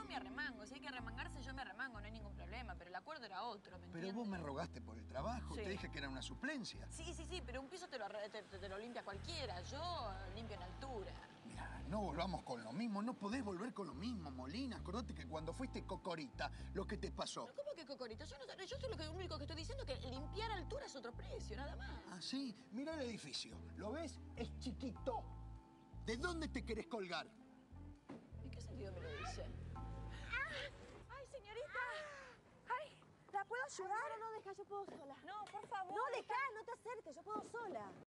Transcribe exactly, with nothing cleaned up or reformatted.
me arremango. Si hay que arremangarse, yo me arremango, no hay ningún problema. Pero el acuerdo era otro, ¿me entiendes? Pero vos me rogaste por el trabajo. Sí. Te dije que era una suplencia. Sí, sí, sí, pero un piso te lo, te, te, te lo limpia cualquiera. Yo limpio en altura. Mira, no volvamos con lo mismo. No podés volver con lo mismo, Molina. Acordate que cuando fuiste cocorita, lo que te pasó... ¿Pero cómo que cocorito? Yo, no, yo soy lo, que, lo único que estoy diciendo es que limpiar a altura es otro precio, nada más. Ah, sí. Mira el edificio. ¿Lo ves? Es chiquito. ¿De dónde te querés colgar? ¿En qué sentido me lo dice? ¡Ay, señorita! ¡Ay! ¿La puedo ayudar? No, no, deja, yo puedo sola. No, por favor. No, deja, no te acerques, yo puedo sola.